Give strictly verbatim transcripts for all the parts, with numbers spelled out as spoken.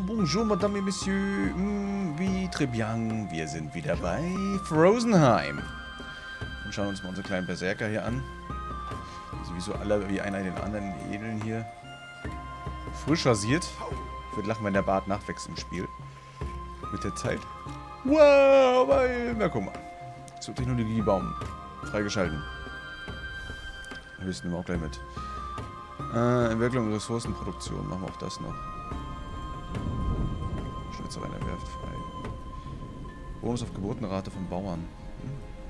bonjour, madame et monsieur. Mm, wie très bien. Wir sind wieder bei Frozenheim. Und schauen uns mal unsere kleinen Berserker hier an. Sowieso alle wie einer den anderen Edeln hier. Frisch rasiert. Ich würde lachen, wenn der Bart nachwächst im Spiel. Mit der Zeit. Wow, weil, na guck mal. So, Technologiebaum. Freigeschalten. Höchsten wir auch gleich mit. Äh, Entwicklung und Ressourcenproduktion. Machen wir auch das noch. Schnitzereien erwerft frei. Bonus auf Geburtenrate von Bauern. Hm.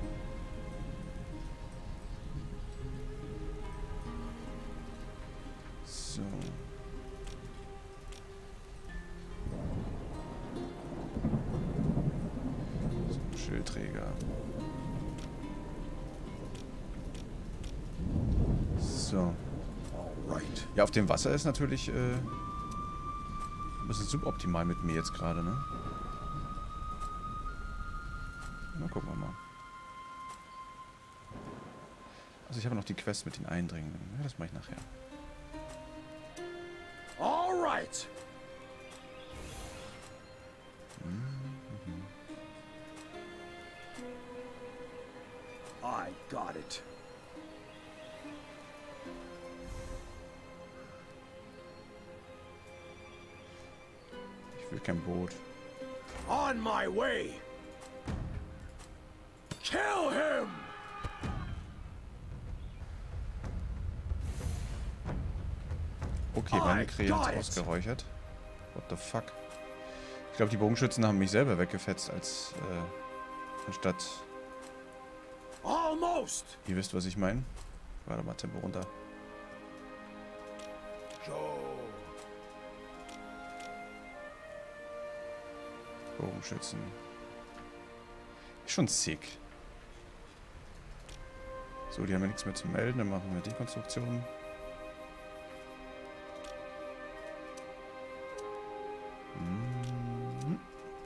So. So, Schildträger. So. Ja, auf dem Wasser ist natürlich äh, ein bisschen suboptimal mit mir jetzt gerade, ne? Na, gucken wir mal. Also ich habe noch die Quest mit den Eindringlingen. Ja, das mache ich nachher. Alright. Mhm. I got it. Ich will kein Boot. On my way. Kill him. Okay, meine Krähe ist ausgeräuchert. What the fuck? Ich glaube, die Bogenschützen haben mich selber weggefetzt, als äh, anstatt... Almost. Ihr wisst, was ich meine. Warte mal, Tempo runter. Bogenschützen. Ist schon sick. So, die haben ja nichts mehr zu melden. Dann machen wir Dekonstruktion. Mhm.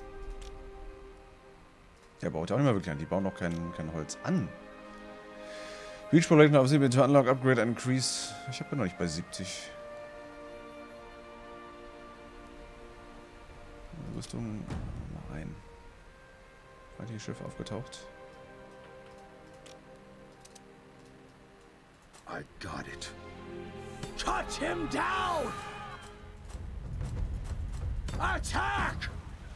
Der baut ja auch nicht mehr wirklich an. Die bauen noch kein, kein Holz an. Reach Project auf sieben to unlock, upgrade and increase. Ich habe ja noch nicht bei siebzig. Rüstung. Mal rein. Feindliches Schiff aufgetaucht. I got it. Cut him down! Attack!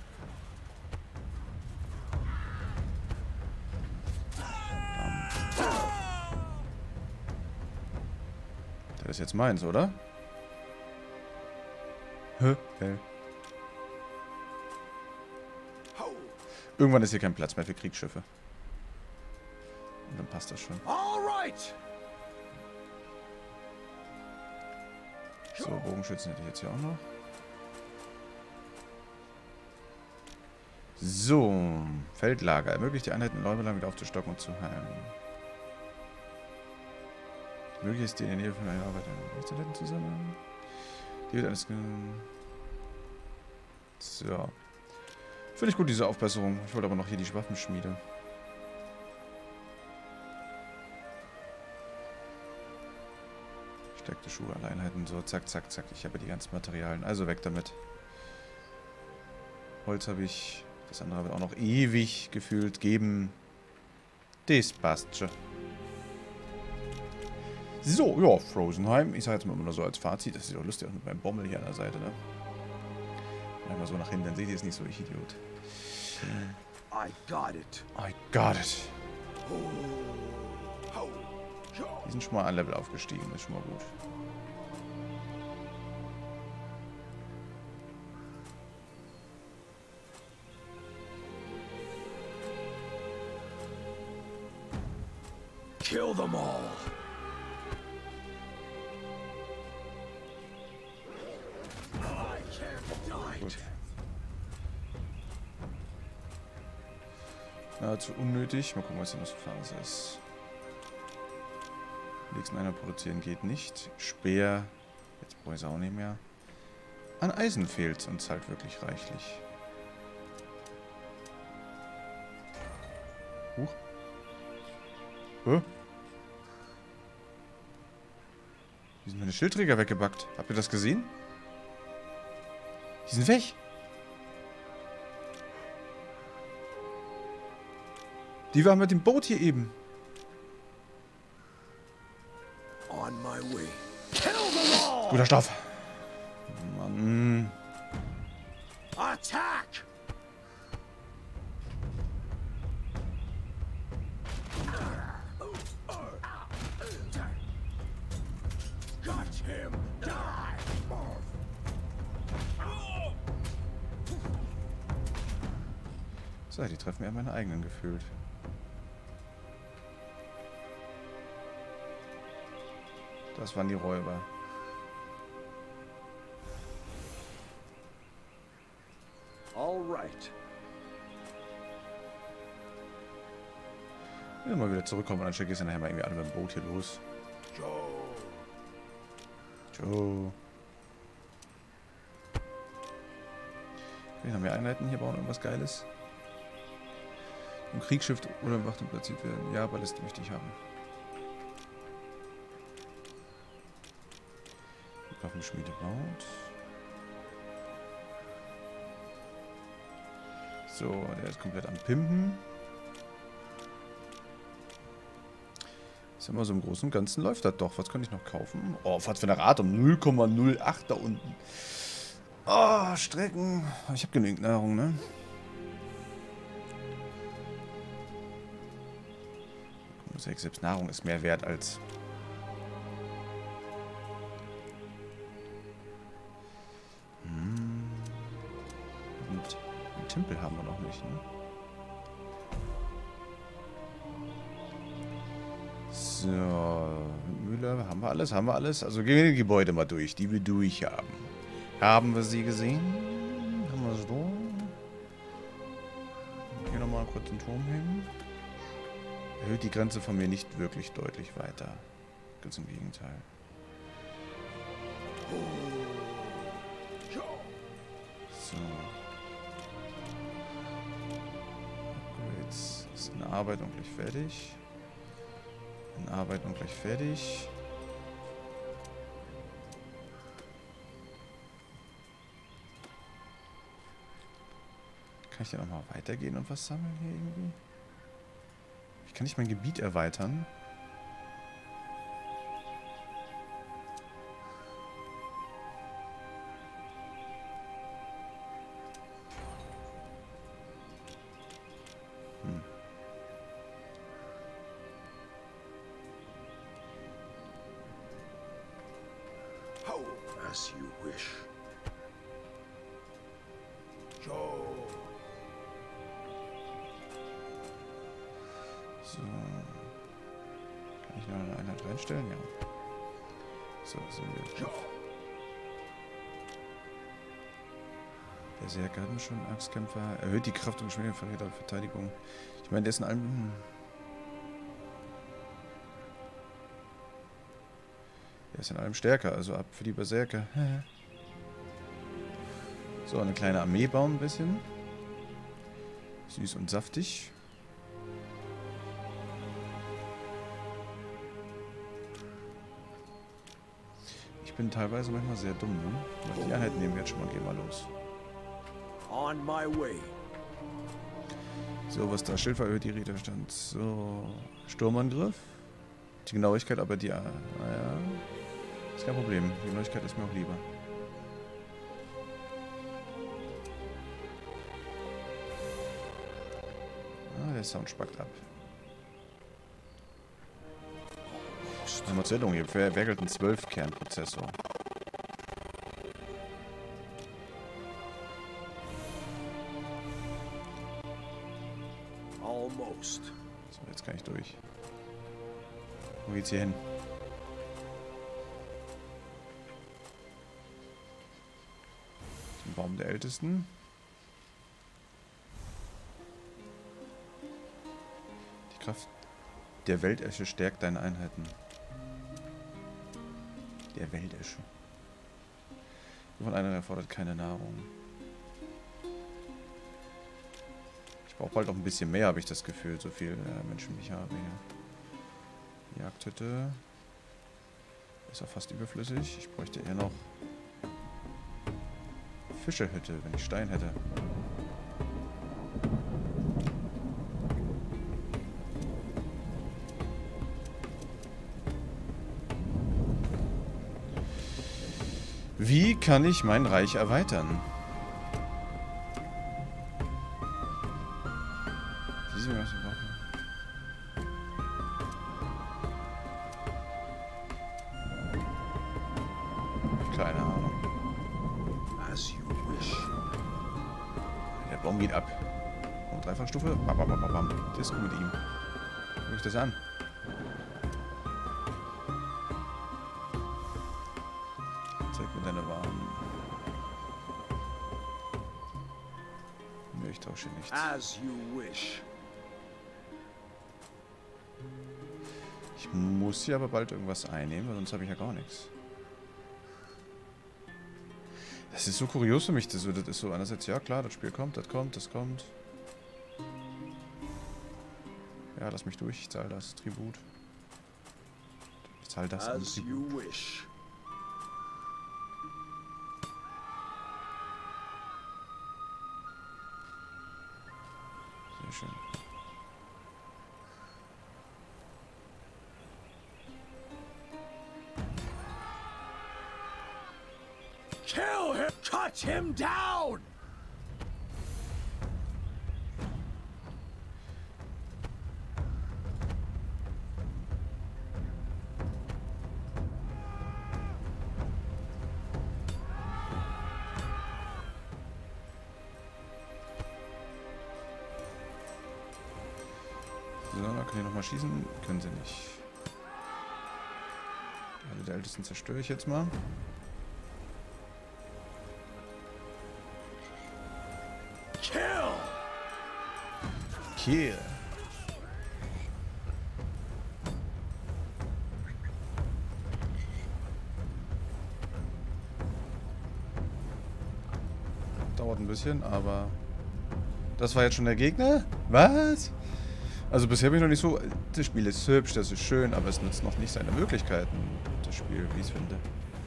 Das ist jetzt meins, oder? Hä? Okay. Irgendwann ist hier kein Platz mehr für Kriegsschiffe. Und dann passt das schon. Alright! So, Bogenschützen hätte ich jetzt hier auch noch. So, Feldlager. Ermöglicht die Einheiten in Räumen lang wieder aufzustocken und zu heilen. Möglich ist die in der Nähe von einer Arbeit Rechtseinheiten zusammen. Die wird alles... So. Finde ich gut, diese Aufbesserung. Ich wollte aber noch hier die Waffenschmiede. Stärkte Schuhe, Alleinheiten, so zack, zack, zack. Ich habe die ganzen Materialien. Also weg damit. Holz habe ich. Das andere wird auch noch ewig gefühlt geben. Das passt schon. So, ja, Frozenheim. Ich sage jetzt mal nur so als Fazit. Das sieht doch lustig aus mit meinem Bommel hier an der Seite, ne? Einmal so nach hinten, dann seht ihr es nicht so, ich Idiot. I got it. I got it. Die sind schon mal ein Level aufgestiegen, das ist schon mal gut. Kill them all. Gut. Nahezu unnötig. Mal gucken, was hier noch so Phase ist. Nächsten einer produzieren geht nicht. Speer. Jetzt brauche ich es auch nicht mehr. An Eisen fehlt es uns halt wirklich reichlich. Huch. Hä? Wie sind meine Schildträger weggebackt? Habt ihr das gesehen? Die sind weg. Die war mit dem Boot hier eben. On my way. Kill them all! Guter Stoff. Mann. Attack! Got him! Die! So, die treffen eher meine eigenen gefühlt. Das waren die Räuber. All right. Ja, mal wieder zurückkommen und dann schicke ich sie nachher mal irgendwie alle mit dem Boot hier los. Joe. Joe. Okay, haben wir Einheiten hier bauen, irgendwas Geiles? Im Kriegsschiff oder im Wachturm platziert werden. Ja, Ballist möchte ich haben. Die Waffenschmiede baut. So, der ist komplett am Pimpen. Ist immer so im Großen und Ganzen läuft das doch. Was könnte ich noch kaufen? Oh, was für eine Rate um null Komma null acht da unten. Oh, Strecken. Ich habe genügend Nahrung, ne? Selbst Nahrung ist mehr wert als... Hm. Und einen Tempel haben wir noch nicht, ne? So, Mühle, haben wir alles, haben wir alles? Also gehen wir die Gebäude mal durch, die wir durch haben. Haben wir sie gesehen? Haben wir sie da? Hier nochmal kurz einen Turm hängen. Erhöht die Grenze von mir nicht wirklich deutlich weiter. Ganz im Gegenteil. So. Upgrades ist in Arbeit und gleich fertig. In Arbeit und gleich fertig. Kann ich denn nochmal weitergehen und was sammeln hier irgendwie? Ich kann nicht mein Gebiet erweitern. Hm. How as you wish. Joe. So. Kann ich noch eine Einheit reinstellen? Ja. So, sind wir. Berserker hatten wir schon, Axtkämpfer. Erhöht die Kraft und Geschwindigkeit der Verteidigung. Ich meine, der ist in allem... Hm. Der ist in allem stärker, also ab für die Berserker. So, eine kleine Armee bauen ein bisschen. Süß und saftig. Ich bin teilweise manchmal sehr dumm, ne? Aber die Einheiten nehmen wir jetzt schon mal, gehen mal los. On my way. So, was da? Schilf erhöht die Widerstand. So, Sturmangriff. Die Genauigkeit, aber die... Naja, ist kein Problem. Die Genauigkeit ist mir auch lieber. Ah, der Sound spackt ab. Einmal zur Erinnerung, hier werkelt ein zwölf Kern Prozessor. Almost. So, jetzt kann ich durch. Wo geht's hier hin? Zum Baum der Ältesten. Die Kraft der Weltesche stärkt deine Einheiten. Der Weltesche. Von einer erfordert keine Nahrung. Ich brauche bald auch ein bisschen mehr, habe ich das Gefühl, so viele äh, Menschen wie ich habe hier. Jagdhütte. Ist auch fast überflüssig. Ich bräuchte eher noch Fischerhütte, wenn ich Stein hätte. kann ich mein Reich erweitern? Diese was wir brauchen. Keine Ahnung. As you wish. Der Baum geht ab. Und Dreifachstufe. Bam, bam, bam, bam, bam. Das ist gut mit ihm. Guck ich das an. Zeig mir deine Waren. Nö, ich tausche nichts. As you wish. Ich muss hier aber bald irgendwas einnehmen, weil sonst habe ich ja gar nichts. Das ist so kurios für mich, das, das ist so einerseits, ja klar, das Spiel kommt, das kommt, das kommt. Ja, lass mich durch, ich zahle das Tribut. Ich zahle das an As Tribut. you wish. Sehr schön. Kill him! Cut him down! So, können die nochmal schießen? Können sie nicht. Alle der Ältesten zerstöre ich jetzt mal. Kill! Kill. Dauert ein bisschen, aber... Das war jetzt schon der Gegner? Was? Also bisher bin ich noch nicht so... Das Spiel ist hübsch, das ist schön, aber es nutzt noch nicht seine Möglichkeiten, das Spiel, wie ich es finde.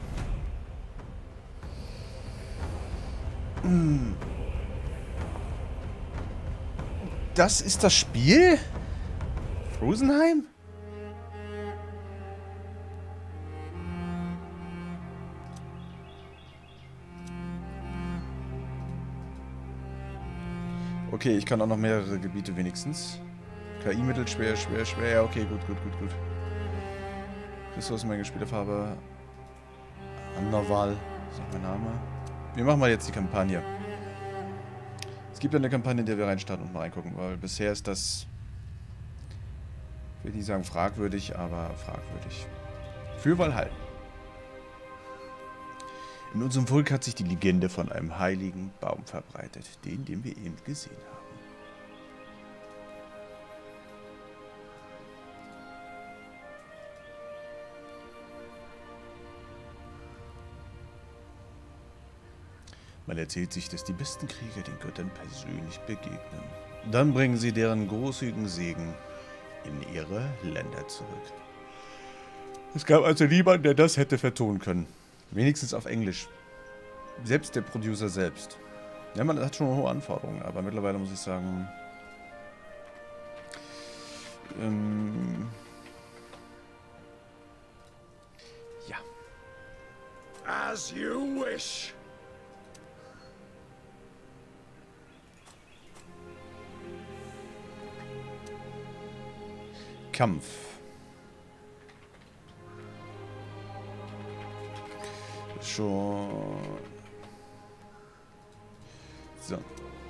Hm. Das ist das Spiel? Frozenheim? Okay, ich kann auch noch mehrere Gebiete wenigstens. K I-Mittel, schwer, schwer, schwer. Ja, okay, gut, gut, gut, gut. Ressourcenmenge, Spielerfarbe. Anderwahl. Ist auch mein Name. Wir machen mal jetzt die Kampagne. Es gibt eine Kampagne, in der wir reinstarten und mal reingucken, weil bisher ist das, ich will nicht sagen fragwürdig, aber fragwürdig. Für Valhalla. In unserem Volk hat sich die Legende von einem heiligen Baum verbreitet, den, den wir eben gesehen haben. Man erzählt sich, dass die besten Krieger den Göttern persönlich begegnen. Dann bringen sie deren großzügigen Segen in ihre Länder zurück. Es gab also niemanden, der das hätte vertonen können. Wenigstens auf Englisch. Selbst der Producer selbst. Ja, man hat schon hohe Anforderungen, aber mittlerweile muss ich sagen... Ähm... Ja. As you wish. Kampf. Schon. So.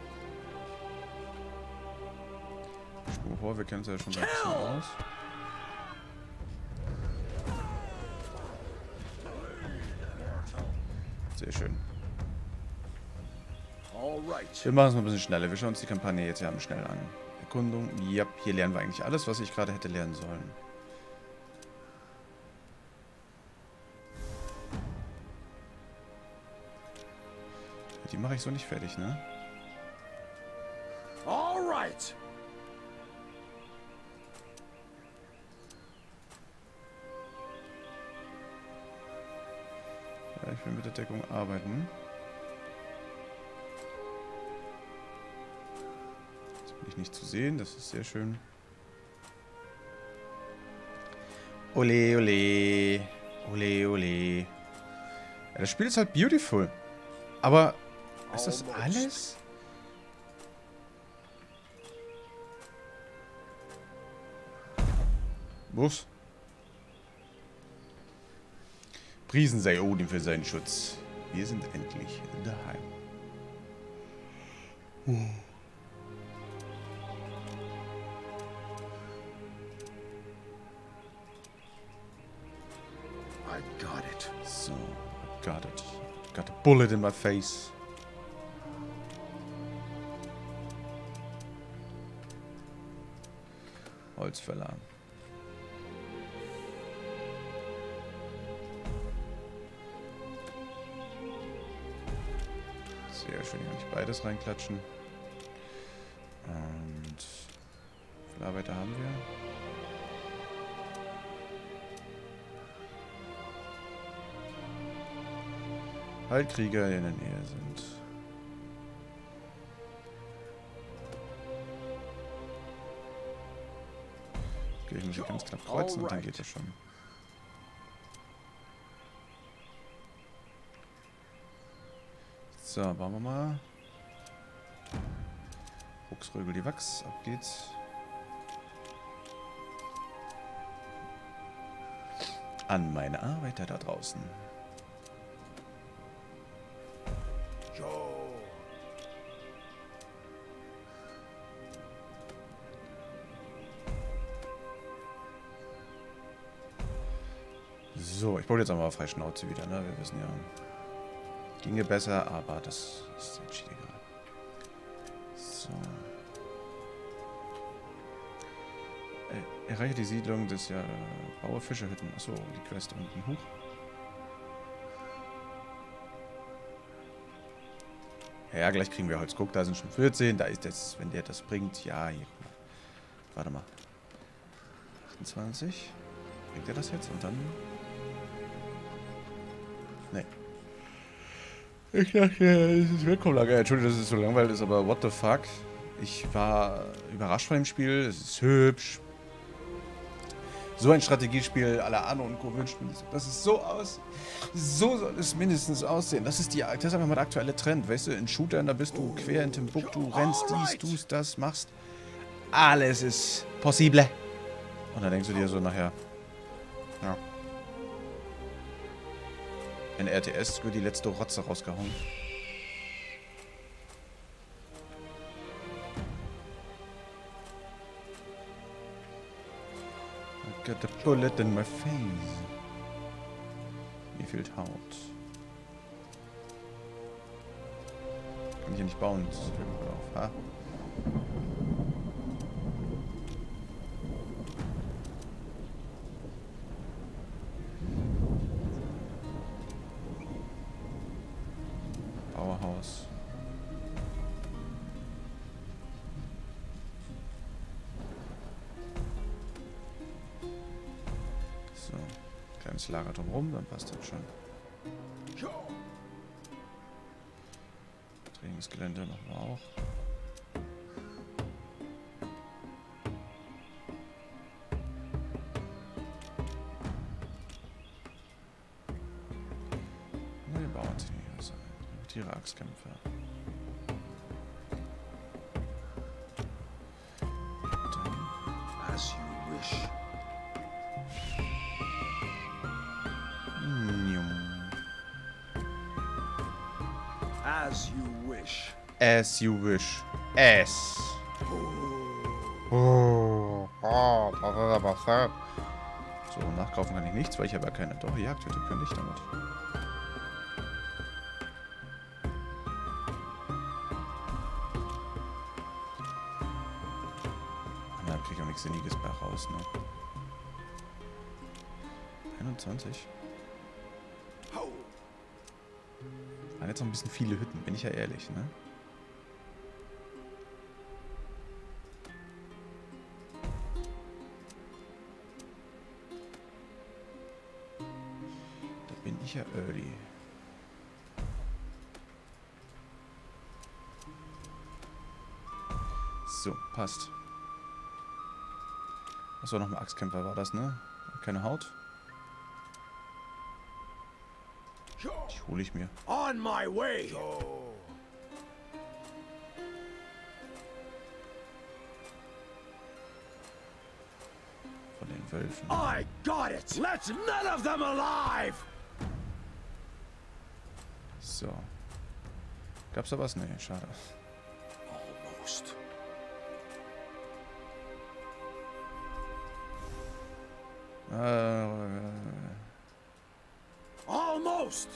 Spur vor, wir kennen es ja schon ein bisschen aus. Sehr schön. Wir machen es mal ein bisschen schneller. Wir schauen uns die Kampagne jetzt ja schnell an. Erkundung. Ja, hier lernen wir eigentlich alles, was ich gerade hätte lernen sollen. Die mache ich so nicht fertig, ne? Alright. Ja, ich will mit der Deckung arbeiten. Jetzt bin ich nicht zu sehen, das ist sehr schön. Ole, ole. Ole, ole. Ja, das Spiel ist halt beautiful. Aber ist das alles? Was? Priesen sei Odin für seinen Schutz. Wir sind endlich daheim. Uh. I got it. So, I got it. Got a bullet in my face. Holzfäller. Sehr schön, hier nicht beides reinklatschen. Und wie viele Arbeiter haben wir? Waldkrieger, die in der Nähe sind. Okay, ich muss hier ganz knapp kreuzen und dann geht das schon. So, bauen wir mal. Rucksrögel die Wachs, ab geht's. An meine Arbeiter da draußen. So, ich baue jetzt auch mal frei Schnauze wieder, ne? Wir wissen ja, ginge besser, aber das ist jetzt egal. So. Er, erreiche die Siedlung des ja Baue Fischerhütten. Achso, die Quest unten hoch. Ja, gleich kriegen wir Holz. Guck, da sind schon vierzehn. Da ist das, wenn der das bringt. Ja, hier, guck mal. Warte mal. achtundzwanzig. Bringt er das jetzt? Und dann... Nee. Ich dachte, es ist willkommen. Entschuldigung, dass es so langweilig ist, aber what the fuck? Ich war überrascht von dem Spiel. Es ist hübsch. So ein Strategiespiel à la Anno und Co. wünscht man sich. Das ist so aus. So soll es mindestens aussehen. Das ist, die, das ist einfach mal der aktuelle Trend. Weißt du, in Shootern, da bist du quer in Timbuktu, rennst dies, tust das, machst. Alles ist possible. Und dann denkst du dir so nachher, ja. In R T S wird die letzte Rotze rausgehauen. I got a bullet in my face. Mir fehlt Haut. Kann ich hier nicht bauen. Das fällt mir auf. Ha? Powerhouse. So, kleines Lager drumherum, dann passt das schon. Trainingsgelände machen wir auch. Neue Bauern sind hier sein. Tiere, Axtkämpfer. As you wish. As you wish. As you wish. As. Oh. Oh. So, nachkaufen kann ich nichts, weil ich habe ja keine. Doch, Jagdhütte könnte ich damit. Aber da kriege ich auch nichts Sinniges bei raus, ne? einundzwanzig. Waren jetzt noch ein bisschen viele Hütten, bin ich ja ehrlich, ne? Da bin ich ja early. So, passt. Achso, noch ein Axtkämpfer war das, ne? Keine Haut. Sure. Die hole ich mir. On my way. Von den Wölfen. I got it. Let's none of them alive. So. Gab's da was? Nee, schade. Almost. Äh, Almost.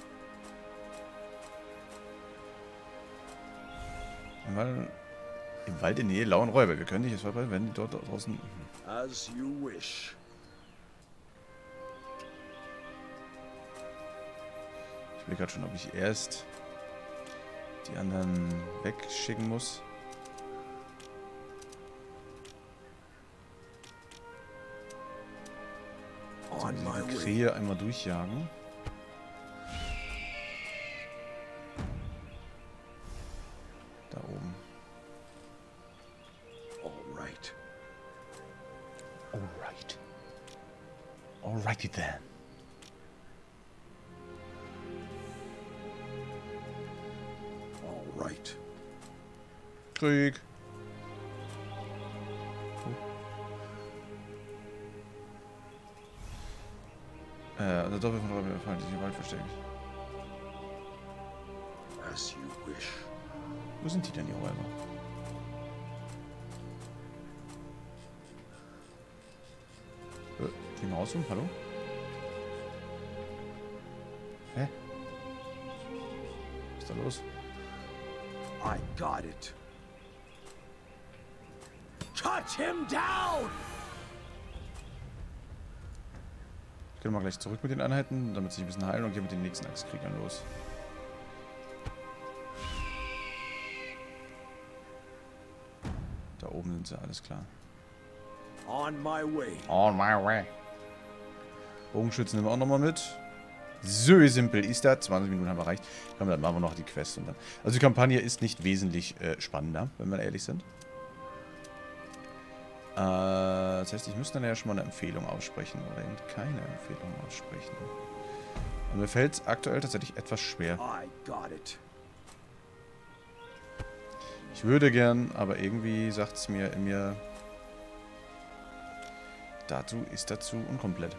Im Wald, Im Wald in der Nähe lauen Räuber. Wir können nicht jetzt vorbei, wenn die dort draußen... As you wish. Ich will gerade schon, ob ich erst die anderen wegschicken muss. Also die Krähe einmal durchjagen. Da oben. Alright. Alright. Alrighty then. Alright. Krieg. Äh, also Doppel von Räuber fallen sich im Wald versteckt. As you wish. Wo sind die denn, die Räuber? Äh, geh mal raus, hallo? Hä? Was ist da los? I got it. Cut him down! Ich gehe mal gleich zurück mit den Einheiten, damit sie ein bisschen heilen und gehe mit den nächsten Axtkriegern los. Da oben sind sie, alles klar. On my way. On my way. Bogenschützen nehmen wir auch nochmal mit. So simpel ist das. zwanzig Minuten haben wir erreicht. Komm, dann machen wir noch die Quest. Und dann. Also die Kampagne ist nicht wesentlich äh, spannender, wenn wir ehrlich sind. Äh, das heißt, ich müsste dann ja schon mal eine Empfehlung aussprechen. Oder eben keine Empfehlung aussprechen. Und mir fällt es aktuell tatsächlich etwas schwer. I got it. Ich würde gern, aber irgendwie sagt es mir in mir... Dazu ist dazu unkomplett.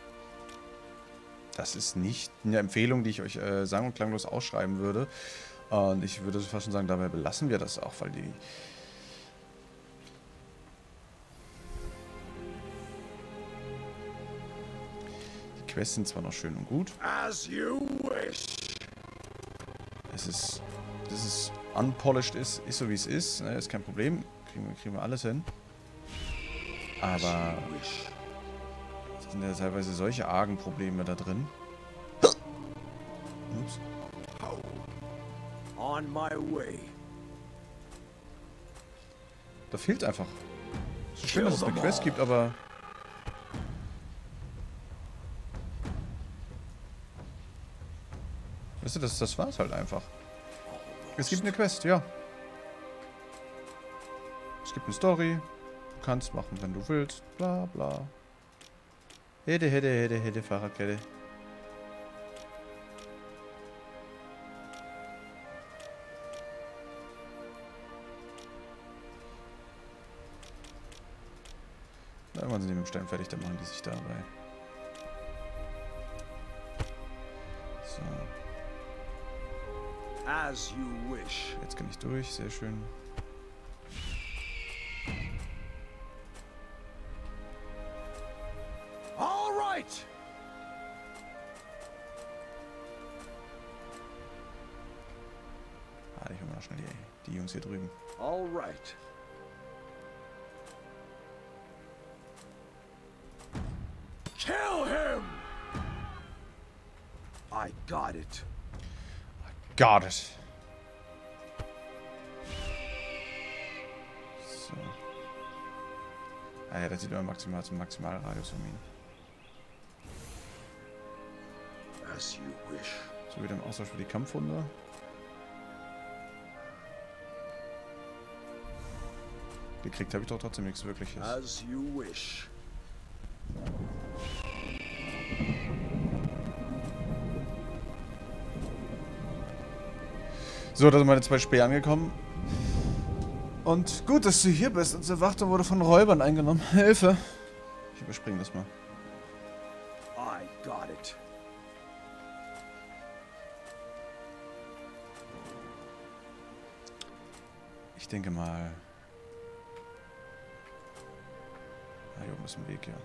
Das ist nicht eine Empfehlung, die ich euch äh, sang- und klanglos ausschreiben würde. Und ich würde fast schon sagen, dabei belassen wir das auch, weil die... Die Quests sind zwar noch schön und gut. As you wish. Es ist... Das ist unpolished ist, ist so wie es ist. Ne, ist kein Problem. Kriegen wir, kriegen wir alles hin. Aber... Es sind ja teilweise solche argen Probleme da drin. Ups. On my way. Da fehlt einfach. Es ist schön, dass es eine Quest gibt, aber... Weißt du, das, das war's halt einfach. Es gibt eine Quest, ja. Es gibt eine Story. Du kannst machen, wenn du willst. Bla bla. Hede, hede, hede, hede, Fahrradkette. Na, irgendwann sind die mit dem Stein fertig, dann machen die sich dabei. So. As you wish. Jetzt kann ich durch, sehr schön. All right. Ah, ich hol mal schnell die, die Jungs hier drüben. All right. Kill him. I got it. Got it. So. Ah ja, das sieht immer maximal zum Maximalradius von mir. As you wish. So wieder im Austausch für die Kampfhunde. Gekriegt habe ich doch trotzdem nichts Wirkliches. As you wish. So, da sind meine zwei Späher angekommen. Und gut, dass du hier bist. Unsere Wache wurde von Räubern eingenommen. Hilfe. Ich überspringe das mal. I got it. Ich denke mal... Ah, hier oben ist ein Weg, ja.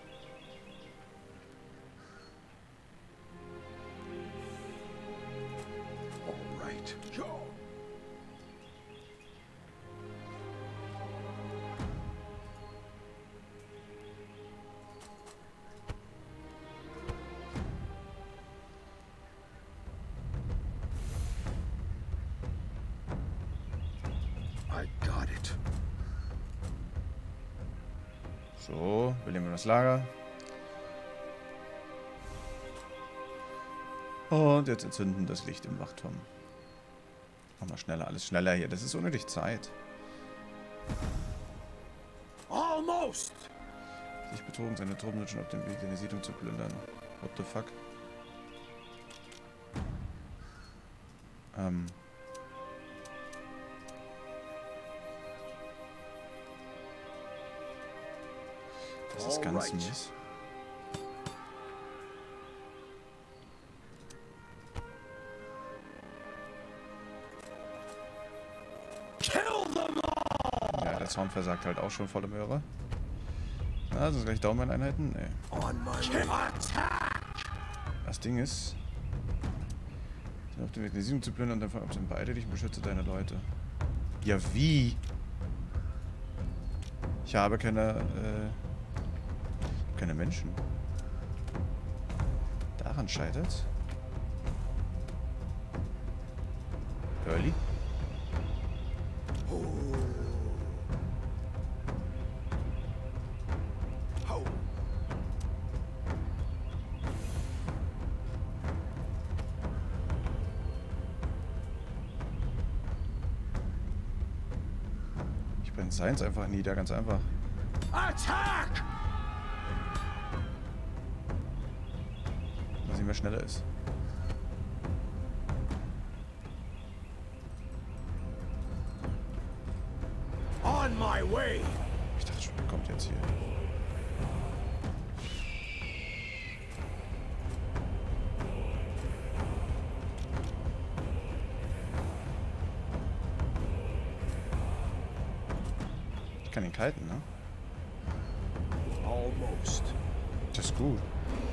All right. Go. I got it. So, wir nehmen das Lager. Und jetzt entzünden das Licht im Wachturm. Mach mal schneller, alles schneller hier. Das ist unnötig Zeit. Almost. Sich betrogen, seine Truppen sind schon auf dem Weg, eine Siedlung zu plündern. What the fuck? Ähm... Das ist ganz mies. Ja, der Sound versagt halt auch schon volle Möhre. Na, sind gleich Daumeneinheiten? Nee. Das Ding ist... Sind auf dem Weg, eine Siedlung zu plündern und dann sind beide dich und beschütze deine Leute. Ja, wie? Ich habe keine... Äh, keine Menschen. Daran scheitert. Early? Ich brenne Science einfach nieder, ganz einfach. Attack! Dass ich mehr schneller ist. On my way. Ich dachte schon, er kommt jetzt hier. Ich kann ihn kalten, ne? Almost. Das ist gut.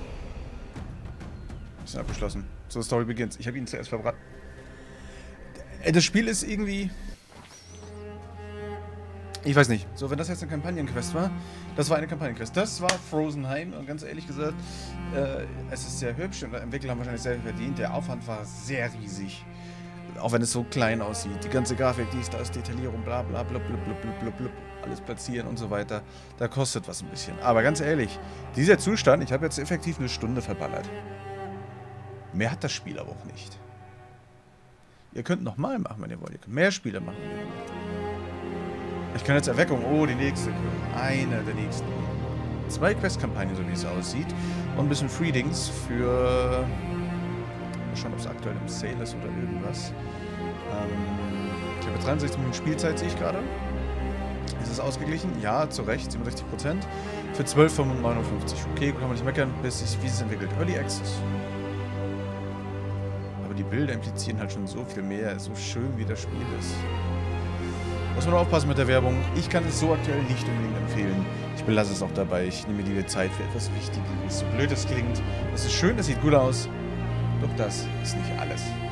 Ist abgeschlossen. So, Story beginnt. Ich habe ihn zuerst verbrannt. Das Spiel ist irgendwie... Ich weiß nicht. So, wenn das jetzt eine Kampagnenquest war, das war eine Kampagnenquest. Das war Frozenheim und ganz ehrlich gesagt, äh, es ist sehr hübsch und die Entwickler haben wahrscheinlich sehr viel verdient. Der Aufwand war sehr riesig. Auch wenn es so klein aussieht. Die ganze Grafik, die ist da, ist Detaillierung, bla bla bla bla bla bla bla, alles platzieren und so weiter. Da kostet was ein bisschen. Aber ganz ehrlich, dieser Zustand, ich habe jetzt effektiv eine Stunde verballert. Mehr hat das Spiel aber auch nicht. Ihr könnt nochmal machen, wenn ihr wollt. Ihr könnt mehr Spiele machen, wenn ihr wollt. Ich kann jetzt Erweckung. Oh, die nächste. Eine der nächsten. Zwei Quest-Kampagnen, so wie es aussieht. Und ein bisschen Freedings für... Mal schauen, ob es aktuell im Sale ist oder irgendwas. Ähm, ich habe dreiundsechzig Minuten Spielzeit, sehe ich gerade. Ist es ausgeglichen? Ja, zu Recht. siebenundsechzig Prozent. Für zwölf Komma neunundfünfzig. Okay, kann man nicht meckern, bis sich, wie es entwickelt. Early Access. Aber die Bilder implizieren halt schon so viel mehr. So schön, wie das Spiel ist. Muss man aufpassen mit der Werbung. Ich kann es so aktuell nicht unbedingt empfehlen. Ich belasse es auch dabei. Ich nehme mir die Zeit für etwas Wichtiges. So blöd es klingt. Es ist schön, es sieht gut aus. Doch das ist nicht alles.